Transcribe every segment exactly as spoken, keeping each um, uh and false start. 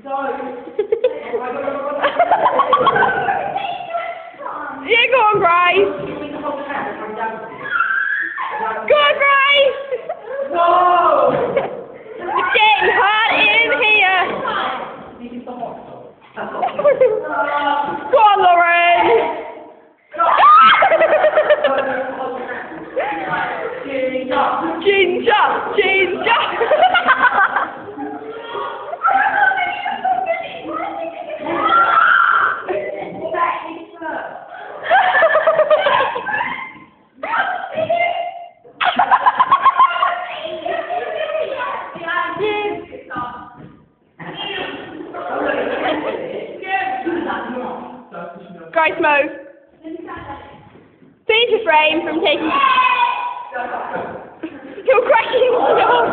Yeah, go on, Grace. Go on, Grace. Whoa! It's getting hot in here. Go on, Lauren. Ginger, ginger. Grace, move. Finish your frame from taking. You're cracking yourself.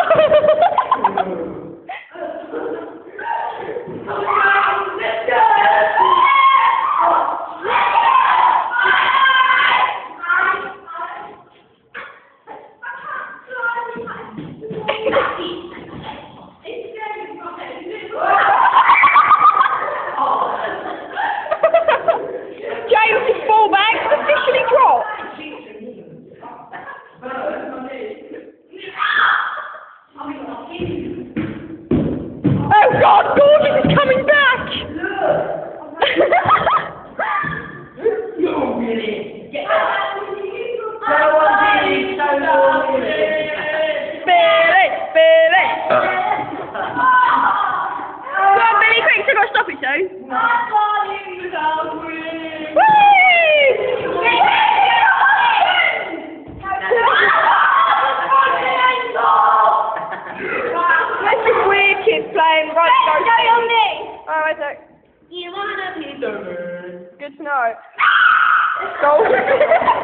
James, his ball bag's officially dropped. Oh God, Gorgeous is coming back! No, really. No one really, no one really. Billy, Billy! Go on, Billy, quick, so I've got to stop it, so. That's just weird kids playing right go. Go on me! Oh, wait a sec. You wanna be the Good to know. Go.